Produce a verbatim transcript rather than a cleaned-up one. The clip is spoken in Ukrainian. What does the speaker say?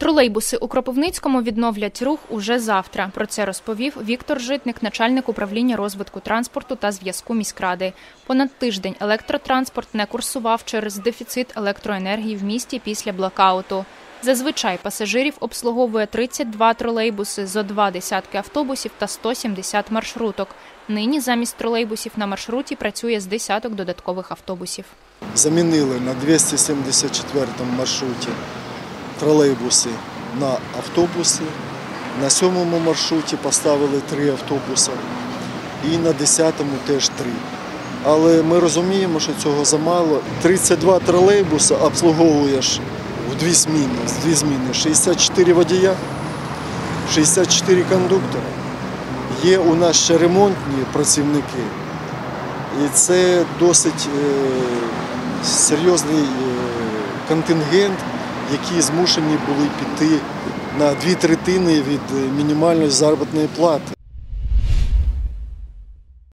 Тролейбуси у Кропивницькому відновлять рух уже завтра. Про це розповів Віктор Житник, начальник управління розвитку транспорту та зв'язку міськради. Понад тиждень електротранспорт не курсував через дефіцит електроенергії в місті після блекауту. Зазвичай пасажирів обслуговує тридцять два тролейбуси, зо два десятки автобусів та сто сімдесят маршруток. Нині замість тролейбусів на маршруті працює з десяток додаткових автобусів. Замінили на двісті сімдесят четвертому маршруті тролейбуси на автобуси. На сьомому маршруті поставили три автобуси і на десятому теж три. Але ми розуміємо, що цього замало. тридцять два тролейбуси обслуговуєш в дві зміни, з дві зміни. шістдесят чотири водія, шістдесят чотири кондуктора. Є у нас ще ремонтні працівники. І це досить е, серйозний е, контингент, які змушені були піти на дві третини від мінімальної заробітної плати.